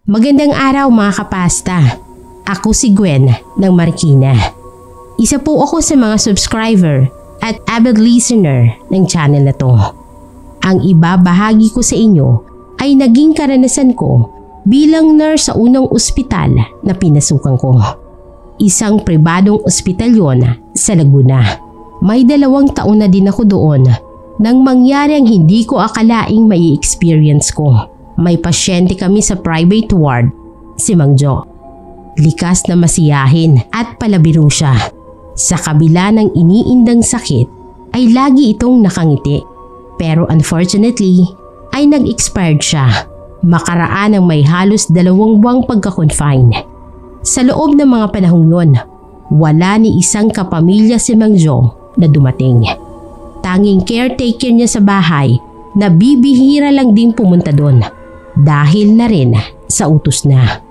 Magandang araw mga kapasta. Ako si Gwen ng Marikina. Isa po ako sa mga subscriber at avid listener ng channel na to. Ang ibabahagi ko sa inyo ay naging karanasan ko bilang nurse sa unang ospital na pinasukan ko. Isang pribadong ospital yon sa Laguna. May 2 taon na din ako doon nang mangyari ang hindi ko akalaing mai experience ko. May pasyente kami sa private ward, si Mang Jo. Likas na masiyahin at palabiro siya. Sa kabila ng iniindang sakit ay lagi itong nakangiti. Pero unfortunately ay nag-expired siya makaraan ng may halos 2 buwang pagka-confine. Sa loob ng mga panahong yon, wala ni isang kapamilya si Mang Jo na dumating. Tanging caretaker niya sa bahay na bibihira lang din pumunta doon. Dahil na rin sa utos na.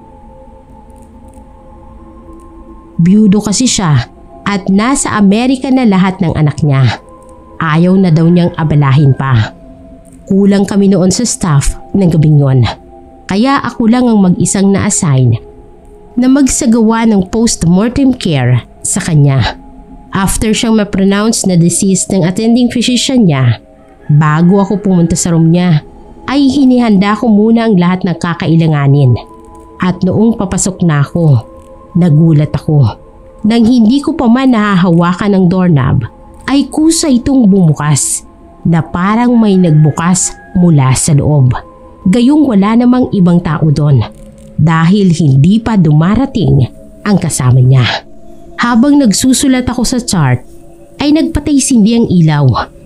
Byudo kasi siya at nasa Amerika na lahat ng anak niya. Ayaw na daw niyang abalahin pa. Kulang kami noon sa staff ng gabing yon. Kaya ako lang ang mag-isang na-assign na magsagawa ng post-mortem care sa kanya. After siyang ma-pronounce na deceased ng attending physician niya, bago ako pumunta sa room niya, ay hinihanda ko muna ang lahat ng kakailanganin. At noong papasok na ako, nagulat ako. Nang hindi ko pa man nahahawakan ng doorknob, ay kusa itong bumukas na parang may nagbukas mula sa loob. Gayong wala namang ibang tao doon dahil hindi pa dumarating ang kasama niya. Habang nagsusulat ako sa chart, ay nagpatay sindi ang ilaw.